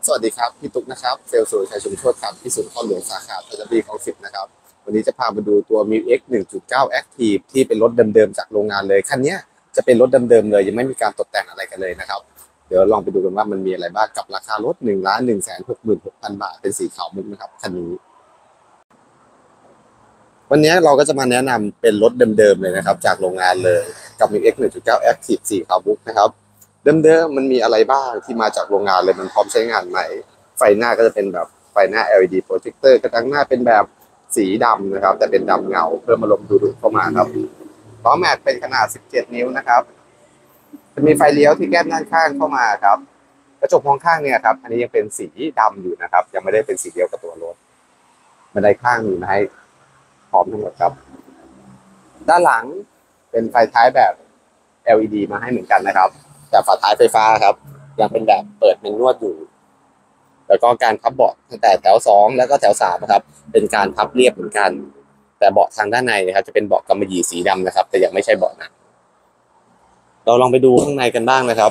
สวัสดีครับพี่ตุ๊กนะครับเซลล์สุรชัยชุมโชติครับที่ศูนย์ข้อหลวงสาขาธัญบุรีคลอง10นะครับวันนี้จะพามาดูตัว Mil X 1.9 Active ที่เป็นรถเดิมๆจากโรงงานเลยคันนี้จะเป็นรถเดิมๆเลยยังไม่มีการตกแต่งอะไรกันเลยนะครับเดี๋ยวลองไปดูกันว่ามันมีอะไรบ้างกับราคารถ1,166,000 บาทเป็นสีขาวมุกนะครับคันนี้วันนี้เราก็จะมาแนะนำเป็นรถเดิมๆเลยนะครับจากโรงงานเลยกับ Mil X 1.9 Active สีขาวมุกนะครับเดิมๆมันมีอะไรบ้างที่มาจากโรงงานเลยมันพร้อมใช้งานไหมไฟหน้าก็จะเป็นแบบไฟหน้า LED projector กระจังหน้าเป็นแบบสีดำนะครับแต่เป็นดำเงาเพิ่มอารมณ์ดูๆเข้ามาครับล้อแม็กเป็นขนาด17 นิ้วนะครับจะมีไฟเลี้ยวที่แก้มด้านข้างเข้ามาครับกระจกมองข้างเนี่ยครับอันนี้ยังเป็นสีดำอยู่นะครับยังไม่ได้เป็นสีเดียวกับตัวรถบันไดข้างมีมาให้พร้อมทั้งหมดครับด้านหลังเป็นไฟท้ายแบบ LED มาให้เหมือนกันนะครับแต่ฝาท้ายไฟฟ้าครับยังเป็นแบบเปิดเป็นนวดอยู่แล้วก็การพับเบาะตั้งแต่แถว2แล้วก็แถว3นะครับเป็นการพับเรียบเหมือนกันแต่เบาะทางด้านในนะครับจะเป็นเบาะกำมะหยี่สีดำนะครับแต่ยังไม่ใช่เบาะหนังเราลองไปดูข้างในกันบ้างนะครับ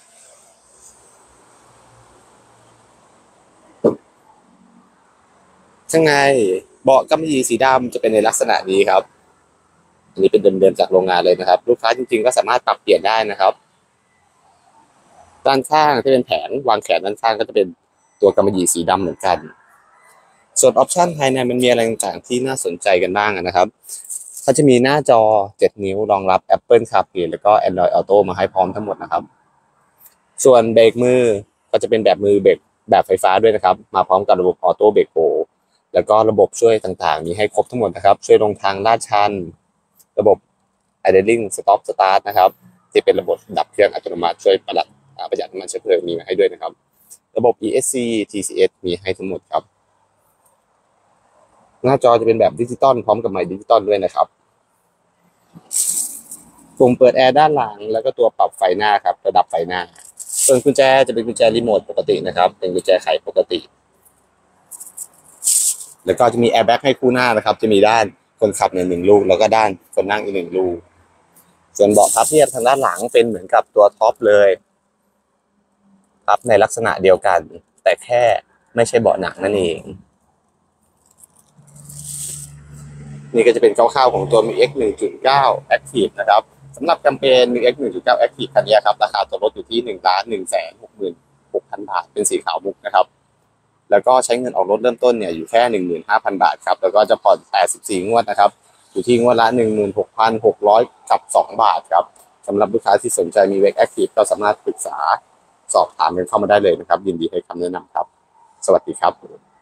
ข้างในเบาะกำมะหยี่สีดำจะเป็นในลักษณะนี้ครับอันนี้เป็นเดิมๆจากโรงงานเลยนะครับลูกค้าจริงๆก็สามารถปรับเปลี่ยนได้นะครับด้านข้างที่เป็นแผงวางแขนด้านข้างก็จะเป็นตัวกำมะหยี่สีดำเหมือนกันส่วนออปชันภายในมันมีอะไรต่างๆที่น่าสนใจกันบ้างนะครับเขาจะมีหน้าจอ7นิ้วรองรับ Apple CarPlay แล้วก็ Android Auto มาให้พร้อมทั้งหมดนะครับส่วนเบรกมือก็จะเป็นแบบมือเบรกแบบไฟฟ้าด้วยนะครับมาพร้อมกับระบบออโต้เบรกโฮแล้วก็ระบบช่วยต่างๆมีให้ครบทั้งหมดนะครับช่วยลงทางลาดชันระบบ idling stop start นะครับที่เป็นระบบดับเครื่องอัตโนมัติช่วยประหยัดน้ำมันเชื้อเพลิงมีมาให้ด้วยนะครับระบบ ESC TCS มีให้ทั้งหมดครับหน้าจอจะเป็นแบบดิจิตอลพร้อมกับไมค์ดิจิตอลด้วยนะครับปุ่มเปิดแอร์ด้านหลังแล้วก็ตัวปรับไฟหน้าครับระดับไฟหน้าส่วนกุญแจจะเป็นกุญแจรีโมทปกตินะครับเป็นกุญแจไขปกติแล้วก็จะมีแอร์แบ็กให้คู่หน้านะครับจะมีด้านคนขับ1 ลูกแล้วก็ด้านคนนั่งอีก1 ลูกส่วนเบาะพับเพียบทางด้านหลังเป็นเหมือนกับตัวท็อปเลยพับในลักษณะเดียวกันแต่แค่ไม่ใช่เบาะหนังนั่นเองนี่ก็จะเป็นคร่าวๆของตัว Mil X 1.9 Active นะครับสำหรับแคมเปญ Mil X 1.9 Active คันนี้ครับราคาตัวรถอยู่ที่1,166,000 บาทเป็นสีขาวมุกนะครับแล้วก็ใช้เงินออกรถเริ่มต้นเนี่ยอยู่แค่ 15,000 บาทครับแล้วก็จะผ่อน84งวดนะครับอยู่ที่งวดละ 16,600 กับ2 บาทครับสำหรับลูกค้าที่สนใจมี Mil X Active ก็สามารถปรึกษาสอบถามกันเข้ามาได้เลยนะครับยินดีให้คำแนะนำครับสวัสดีครับ